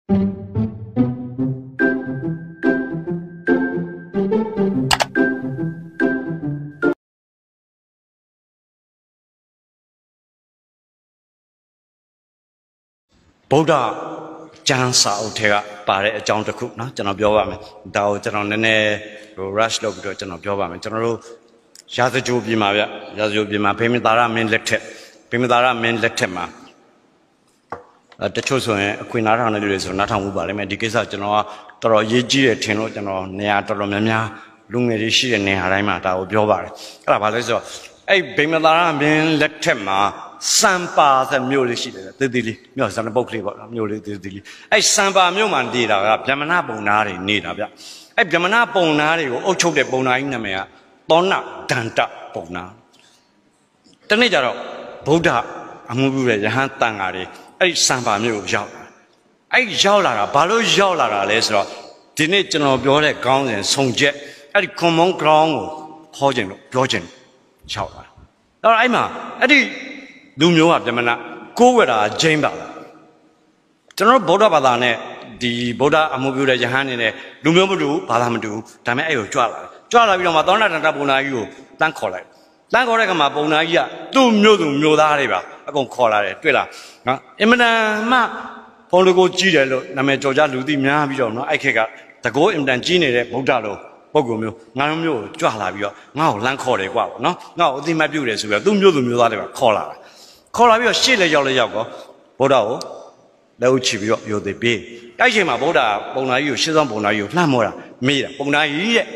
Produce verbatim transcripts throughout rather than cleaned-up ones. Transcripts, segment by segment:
ဗုဒ္ဓကျမ်းစာအုပ်ထဲကပါတဲ့အကြောင်းတစ်ခုနော်ကျွန်တော်ပြောပါမယ်ဒါကိုကျွန်တော်နည်းနည်းဟို rush လုပ်ပြီးတော့ကျွန်တော်ပြောပါမယ်ကျွန်တော်တို့ရာဇကြိုပြည်မှာဗျရာဇကြိုပြည်မှာဖေမသာရမင်းလက်ထက်ဖေမသာရမင်းလက်ထက်မှာအဲတချို့ဆိုရင်အခွင့်အရေးထောင်နေလို့ဆိုနားထောင်မှုပါလိမ့်မယ်ဒီကိစ္စကျွန်တော်ကတော်တော်ရေးကြီးတယ်ထင်လို့ကျွန်တော်နေရာတော်တော်များများလူငယ်တွေရှိတဲ့နေရာတိုင်းမှာဒါကိုပြောပါတယ်အဲ့ဒါဘာလဲဆိုတော့အဲ့ဖေမသာရမင်းလက်ထက်မှာစံပါတဲ့မြို့လေးရှိတယ်တည်တည်လေးမြို့စံပုတ်ကလေးပေါ့နော်မြို့လေးတည်တည်လေးအဲ့စံပါမြို့မှာနေတာကဗြဟ္မဏပုံနာတွေနေတာဗျအဲ့ဗြဟ္မဏပုံနာတွေကိုအုပ်ချုပ်တဲ့ပုံနာကြီးနာမည်ကသောဏဒန္တပုံနာတနေ့ကျတော့ဗုဒ္ဓအမှုပြုတဲ့ယဟန်တန်ဃာတွေအဲ့စံပါမြို့ကိုရောက်လာအဲ့ရောက်လာတာဘာလို့ရောက်လာတာလဲဆိုတော့ဒီနေ့ကျွန်တော်ပြောတဲ့ခေါင်းစဉ်ဆုံချက်အဲ့ဒီခွန်မုံခေါင်းကိုခေါ်ခြင်းလို့ပြောခြင်းရောက်လာအဲ့တော့အဲ့မှာအဲ့ဒီလူမျိုးကဗြဟ္မဏကိုးဝယ်တာဂျိမ်းပါလားကျွန်တော်ဗုဒ္ဓဘာသာနဲ့ဒီဗုဒ္ဓအမှုပြုတဲ့ယဟန်နေနဲ့လူမျိုးမတူဘာသာမတူဒါပေမဲ့အဲ့ကိုကြွလာတယ်ကြွလာပြီးတော့မှသောဏတန္တပုံနာကြီးကိုတန်းခေါ်လိုက်တန်းခေါ်တဲ့ခါမှာပုံနာကြီးကသူ့မျိုးသူမျိုးသားတွေပါအကုန်ခေါ်လာတယ်တွေ့လားနော်အင်မတန်မှဘုံတကိုကြီးတယ်လို့နာမည်ကြော်ကြလူသိများပြီးတော့နော်အဲ့ခက်ကတကိုးအင်မတန်ကြီးနေတဲ့ဗုဒ္ဓလိုပုဂ္ဂိုလ်မျိုးငါတို့မျိုးကိုကြွလာပြီးတော့ငါ့ကိုလမ်းခေါ်တယ်ကွာနော်ငါ့ကိုအသိမှတ်ပြုတယ်ဆိုပြီးတော့သူ့မျိုးသူမျိုးသားတွေပါခေါ်လာတာခေါ်လာပြီးတော့ရှေ့လေရောက်လေရောက်ကောဗုဒ္ဓကိုလက်ဦးချပြီးတော့ရိုသေပေးအဲ့ချိန်မှာဗုဒ္ဓပုံနာကြီးကိုရှင်းဆောင်ပုံနာကြီးကိုလှမ်းမောတာမေးတာပုံနာကြီးတဲ့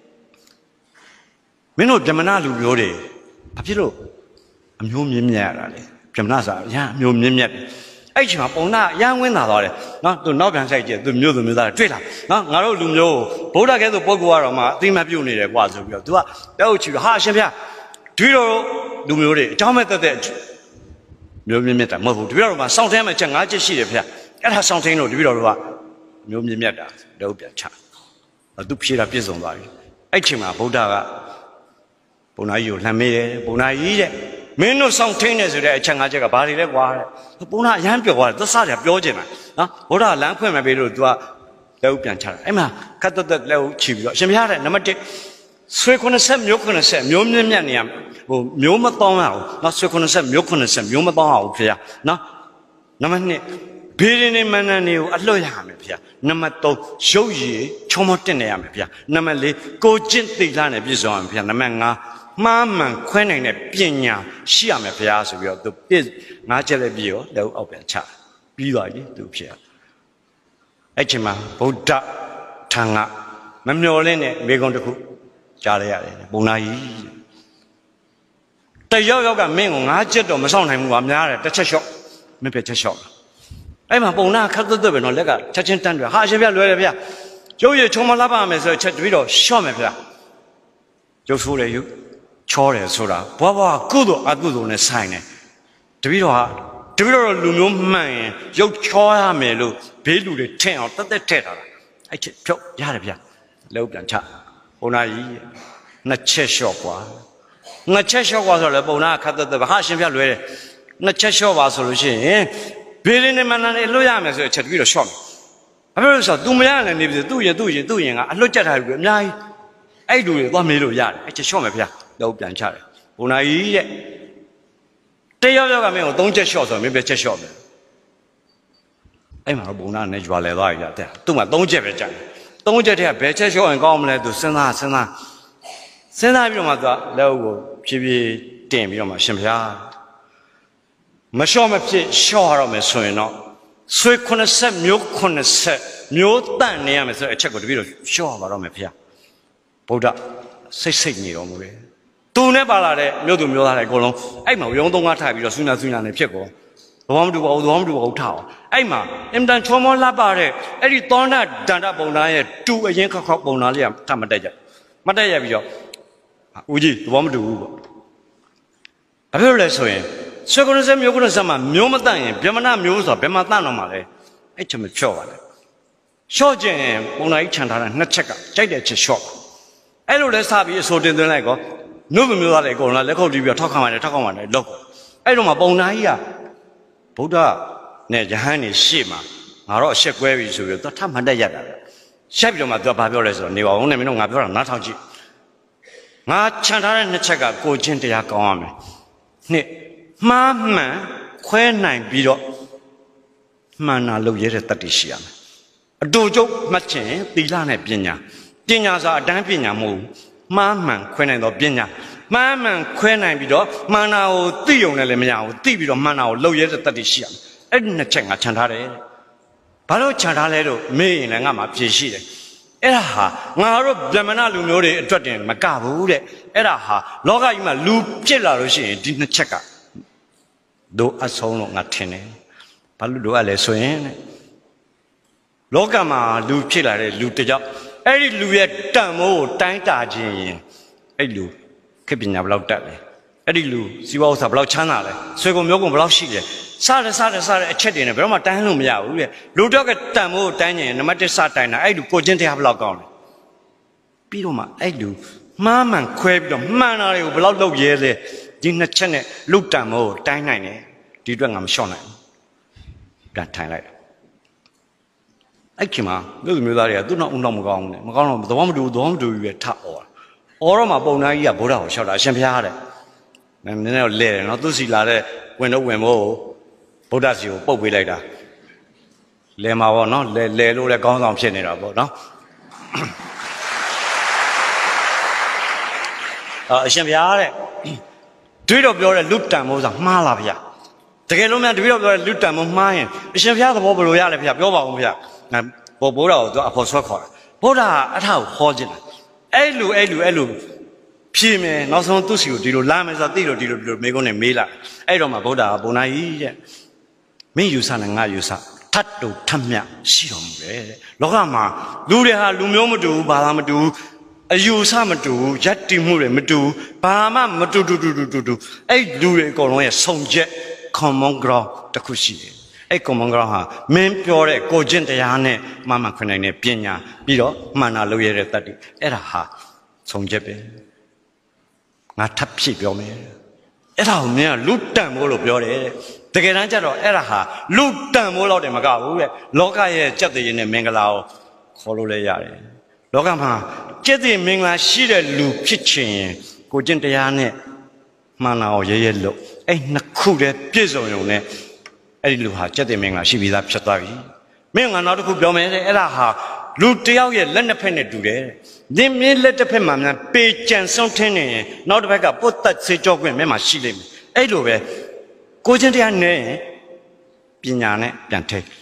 မင်းတို့ဗြဟ္မဏလူမျိုးတွေဘာဖြစ်လို့အမျိုးမြင့်မြတ်ရတာလဲဗြဟ္မဏစာရအမျိုးမြင့်မြတ်တယ်အဲ့ချိန်မှာပုံနာရမ်းဝင်းလာသွားတယ်နော်သူနောက်ပြန်ဆိုင်ကျသူမျိုးသူမျိုးသားတွေ့လာနော်ငါတို့လူမျိုးကိုဗုဒ္ဓကဲဆိုပုဂ္ဂိုလ်ကတော့မှအသိမှတ်ပြုနေတယ်ကွာဆိုပြီးတော့ तू ကလက်ဦးချပြီးဟာရှင်ဗျာဒီလိုလူမျိုးတွေအကြောင်းမဲ့တက်တဲ့မျိုးမြင့်မြတ်တာမဟုတ်ဘူးတပည့်တော်မှာစောင့်ထင်းမဲ့ချက်ငါးချက်ရှိတယ်ဖေ။အဲ့ဒါစောင့်ထင်းလို့တပည့်တော်တို့ကမျိုးမြင့်မြတ်တာတော့ပြန်ချ။သူဖြေတာပြည့်စုံသွားပြီ။အဲ့ချိန်မှာဗုဒ္ဓကဘုံနာကြီးကိုလှမ်းမေးတယ်ဘုံနာကြီးတဲ့မင်းတို့စောင့်ထင်းနေဆိုတဲ့အချက်ငါးချက်ကဘာတွေလဲကွာတဲ့။ဘုံနာအရန်ပြောသွားတယ်သစ္စာတွေပြောချင်တာနော်ဗုဒ္ဓကလမ်းဖွင့်မပေးလို့ तू ကလက်ဦးပြန်ချတာ။အဲ့မှာခတ်တက်တက်လက်ဦးချပြီးတော့အရှင်ဘုရားတဲ့နံပါတ်တစ်ဆွေ90ဆက်မျိုး90မျိုးမြင့်မြတ်နေရဟိုမျိုးမတောင်းရအောင်နော်ဆွေ90ဆက်မျိုး90မျိုးမတောင်းအောင်ဖေရနော်နံပါတ်နှစ်ဘေးရင်နေမန္တန်တွေကိုအလွတ်ရမယ်ဖေရနံပါတ်သုံးရုပ်ရည်ချုံမတက်နေရမယ်ဖေရနံပါတ်လေးကိုကျင့်သိလာနဲ့ပြည့်စုံရမယ်ဖေရနံပါတ်ငါးမှားမှန်ခွဲနိုင်တဲ့ပညာရှိရမယ်ဖေရဆိုပြီးတော့သူပြည့်ငါးချက်လည်းပြီးရောလက်အောက်ပြန်ချပြီးသွားပြီသူဖေရအဲ့ချိန်မှာဗုဒ္ဓထံကမမျော်လင့်တဲ့မိဂုံတစ်ခုကြားရရတယ်ပုံနာကြီးတယောက်ယောက်ကမင်းကိုငါးချက်တော့မဆောင်နိုင်ဘူးကွာများတယ်တစ်ချက်လျှော့မင်းပဲချက်လျှော့အဲ့မှာပုံနာခက်သွက်သွက်ပဲနော်လက်ကချက်ချင်းတန်းတယ်ဟာအရှင်ပြလွယ်တယ်ဗျကျုပ်ရချုံမလာပါမယ်ဆိုချက်တပြီးတော့လျှော့မယ်ဗျကျုပ်ဆိုးတယ်ယူချောတယ်ဆိုတာဘွားဘွားကုသိုလ်အကုသိုလ်နဲ့ဆိုင်တယ်တပြီးတော့ဟာတပြီးတော့လူမျိုးမှန်ရင်ရုပ်ချောရမယ်လို့ဘေးလူတွေထင်အောင်တက်တက်ထည့်ထားတာအဲ့ချက်ဖြုတ်ရတယ်ဗျလက်ပြန်ချပုံနာကြီးနှစ်ချက်လျှော့กว่าနှစ်ချက်လျှော့กว่าဆိုတော့ပုံနာခတ်သက်သက်ဟာရှင်ပြလွယ်တယ်နှစ်ချက်လျှော့ပါဆိုလို့ရှိရင်ဘေးရင်းနဲ့မန္တန်နဲ့လွတ်ရမယ်ဆိုတော့ချက်ပြီးတော့လျှော့မယ်ဘာဖြစ်လို့ဆိုတော့ तू မရနိုင်နေပြီသူ့ရင်သူ့ရင်သူ့ရင်ကအလွတ်ကျက်ထားပြီအများကြီးအဲ့လူတွေသွားမေးလို့ရတယ်အဲ့ချက်လျှော့မယ်ဗျာတော့ပြန်ချတယ်ပုံနာကြီးတဲ့တယောက်ယောက်ကမင်းကိုသုံးချက်လျှော့ဆိုတော့မင်းပဲချက်လျှော့မယ်အဲ့မှာတော့ပုံနာနဲ့ကြွာလဲသွားပြီတဲ့သူ့မှာသုံးချက်ပဲကြတယ်သုံးချက်တည်းကဘယ်ချက်လျှော့ရင်ကောင်းမလဲသူစဉ်းစားစဉ်းစားစဉ်းစားပြီးတော့မှသူကလက်အုပ်ကိုဖြည်းဖြည်းတင်ပြီးတော့မှရှင်ဘုရားမလျှော့မဖြစ်လျှော့ရတော့မယ်ဆိုရင်တော့ဆွေ90မျိုး90မျိုးတန့်နေရမယ်ဆိုတဲ့အချက်ကိုတပည့်တော်လျှော့ပါတော့မယ်ဘုရားဗုဒ္ဓစိတ်စိတ်နေတော်မူတယ်သူနဲ့ပါလာတဲ့မြို့သူမျိုးသားတွေအကုန်လုံးအဲ့မှာရုံးသုံးကားထားပြီးတော့ဆွေးနွေးဆွေးနွေးနေဖြစ်ကောဘာမှမတူပါဘူးဘာမှမတူပါဘူးထားအောင်အဲ့မှာအင်တန်ချောမောလှပတဲ့အဲ့ဒီသောဏဒန္တပုံနာရဲ့တူအရင်ခောက်ခောက်ပုံနာလေးကထမတက်ကြမတက်ရပြီးတော့ဦးကြီးဘာမှမတူဘူးပေါ့ဘာဖြစ်လို့လဲဆိုရင်ဆွေ90မျိုး90မှာမျိုးမတန့်ရင်ဗြဟ္မဏမျိုးဆိုဘယ်မှာတန့်တော့မှာလဲအဲ့ချက်မဖြော့ပါနဲ့လျှော့ခြင်းပုံနာကြီးခြံထားတဲ့နှစ်ချက်ကကြိုက်တဲ့ချက်လျှော့အဲ့လိုလဲစပြီးအစိုးတင်သွင်းလိုက်ကောနှုတ်မျိုးသားတွေအကုန်လုံးလက်ခုပ်တီးပြီးတော့ထောက်ခံပါတယ်ထောက်ခံပါတယ်လောက်အဲ့တော့မှပုံနာကြီးကဗုဒ္ဓနဲ့ယဟန်နေရှေ့မှာငငါတော့အရှက်ကွဲပြီဆိုပြီးတော့ထမှန်တက်ရတာရှက်ပြီးတော့မှသူကဘာပြောလဲဆိုတော့နေပါဦးနဲ့မင်းတို့ငါပြောတာနားထောင်ကြည့်ငါခြံထားတဲ့နှစ်ချက်ကကိုချင်းတရားကောင်းရမယ်နှစ်မှားမှန်ခွဲနိုင်ပြီးတော့မှန်တာလုပ်ရတဲ့တတ်တည်ရှိရမယ်အတူကျုပ်မှတ်ချင်သီလနဲ့ပညာပညာဆိုအတန်းပညာမဟုတ်ဘူးမှားမှန်ခွဲနိုင်တော့ပညာမှားမှန်ခွဲနိုင်ပြီးတော့မှန်တာကိုသိုံနဲ့လည်းမရဘူးသိပြီးတော့မှန်တာကိုလုပ်ရတဲ့တတ်တည်ရှိရမယ်အဲ့ဒီနှစ်ချက်ငါခြံထားတယ်ဘာလို့ခြံထားလဲတော့မေးရင်လည်းငါမှဖြေရှိတယ်အဲ့ဒါဟာငါတို့ဗြဟ္မဏလူမျိုးတွေအတွက်တင်မကဘူးတဲ့အဲ့ဒါဟာလောကကြီးမှာလူပြစ်လာလို့ရှိရင်ဒီနှစ်ချက်ကတို့အဆုံးလို့ငါထင်တယ်ဘာလို့တို့ကလဲဆိုရင်လောကမှာလူဖြစ်လာတဲ့လူတကြောင်အဲ့ဒီလူရဲ့တန်မိုးကိုတိုင်းတာခြင်းရင်အဲ့လူခေပညာဘယ်လောက်တက်လဲအဲ့ဒီလူစီးပွားဥစ္စာဘယ်လောက်ချမ်းသာလဲဆွေကုန်မျိုးကုန်ဘယ်လောက်ရှိလဲစားတယ်စားတယ်စားတယ်အချက်တွေနဲ့ဘယ်တော့မှတိုင်းလို့မရဘူးတဲ့လူတော့ကတန်မိုးကိုတိုင်းရင်နံပါတ်တစ်စတိုင်းတာအဲ့လူကိုချင်းတရားဘယ်လောက်ကောင်းလဲပြီးတော့မှအဲ့လူမှားမှန်ခွဲပြီးတော့မှန်တာတွေကိုဘယ်လောက်လုပ်ရဲလဲဒီနှစ်ချက်နဲ့လူတန်မိုးကိုတိုင်းနိုင်တယ်ဒီအတွက်ငါမလျှော့နိုင်ဘူးပြန်ထိုင်လိုက်အဲ့ခင်မှာမြို့သူမျိုးသားတွေကသူ့နောက်ဦးနောက်မကောင်းဘူးနဲ့မကောင်းတော့သဘောမတူသဘောမတူပြီးပဲထအော်အော်တော့မှပုံသားကြီးကဗုဒ္ဓကိုလျှောက်တာအရှင်ဘုရားတဲ့နည်းနည်းတော့လဲတယ်နော်သူစီလာတဲ့ဝင်တော့ဝင်မို့ဗုဒ္ဓစီကိုပုတ်ပေးလိုက်တာလဲမှာပေါ့နော်လဲလဲလို့လည်းကောင်းဆောင်ဖြစ်နေတာပေါ့နော်အရှင်ဘုရားတဲ့တွေးတော့ပြောတဲ့လူတန်မိုးဆိုမှားလားဗျာတကယ်လို့များတွေးတော့ပြောတဲ့လူတန်မိုးမှားရင်အရှင်ဘုရားသဘောဘယ်လိုရလဲဗျာပြောပါဦးဗျာဘောဗုဒ္ဓကိုသူအဖို့ဆွဲခေါ်တာဗုဒ္ဓကအထကိုခေါ်ခြင်းလားအဲ့လူအဲ့လူအဲ့လူဖြေမယ်နောက်ဆုံးသူ့စီကိုဒီလိုလာမယ်ဆိုတော့တိလို့ဒီလိုဒီလိုမေကုန်းနဲ့မေးလာအဲ့တော့မှဗုဒ္ဓကဘုံနာကြီးတဲ့မင်းယူဆနဲ့ငါယူဆထတ်တူထမြရှိတော်မူတယ်တဲ့လောကမှာလူတွေဟာလူမျိုးမတူဘူးဘာသာမတူဘူးအယူဆမတူဘူးယက်တီမှုတွေမတူဘူးဘာမှမတူတူတူတူတူအဲ့လူတွေအကုန်လုံးရဲ့ဆုံချက် common ground တစ်ခုရှိတယ်အဲ့ common ground ဟာမင်းပြောတဲ့ကိုကျင့်တရားနဲ့မှမှခွင့်နိုင်တဲ့ပညာပြီးတော့မှန်တာလုပ်ရတဲ့တတ်တယ်အဲ့ဒါဟာဆုံချက်ပဲငါထပ်ဖြည့်ပြောမယ်အဲ့ဒါကိုမင်းကလူတန်မိုးလို့ပြောတယ်တကယ်တမ်းကျတော့အဲ့ဒါဟာလူတန်မိုးလောက်တယ်မကဘူးတဲ့လောကရဲ့ကြက်တည်ရင်နဲ့မင်္ဂလာကိုခေါ်လို့လည်းရတယ်လောကမှာကြက်တည်မင်္ဂလာရှိတဲ့လူဖြစ်ချင်ရင်ကိုကျင့်တရားနဲ့မှန်တာကိုရဲရဲလို့အဲ့နှစ်ခုတည်းပြည့်စုံရုံနဲ့အဲ့ဒီလူဟာကြက်တည်မင်္ဂလာရှိပြီးသားဖြစ်သွားပြီမင်းကနောက်တစ်ခုပြောမယ်တဲ့အဲ့ဒါဟာလူတယောက်ရဲ့လက်နှစ်ဖက်နဲ့တူတယ်ဒီမင်းလက်တစ်ဖက်မှာများပေကြံဆုံးထင်းနေရင်နောက်တစ်ဖက်ကပုတ်သက်စေကြောခွင့်မင်းမှာရှိလိမ့်မယ်အဲ့လိုပဲကိုချင်းတရားနဲ့ပညာနဲ့ပြန်ထိ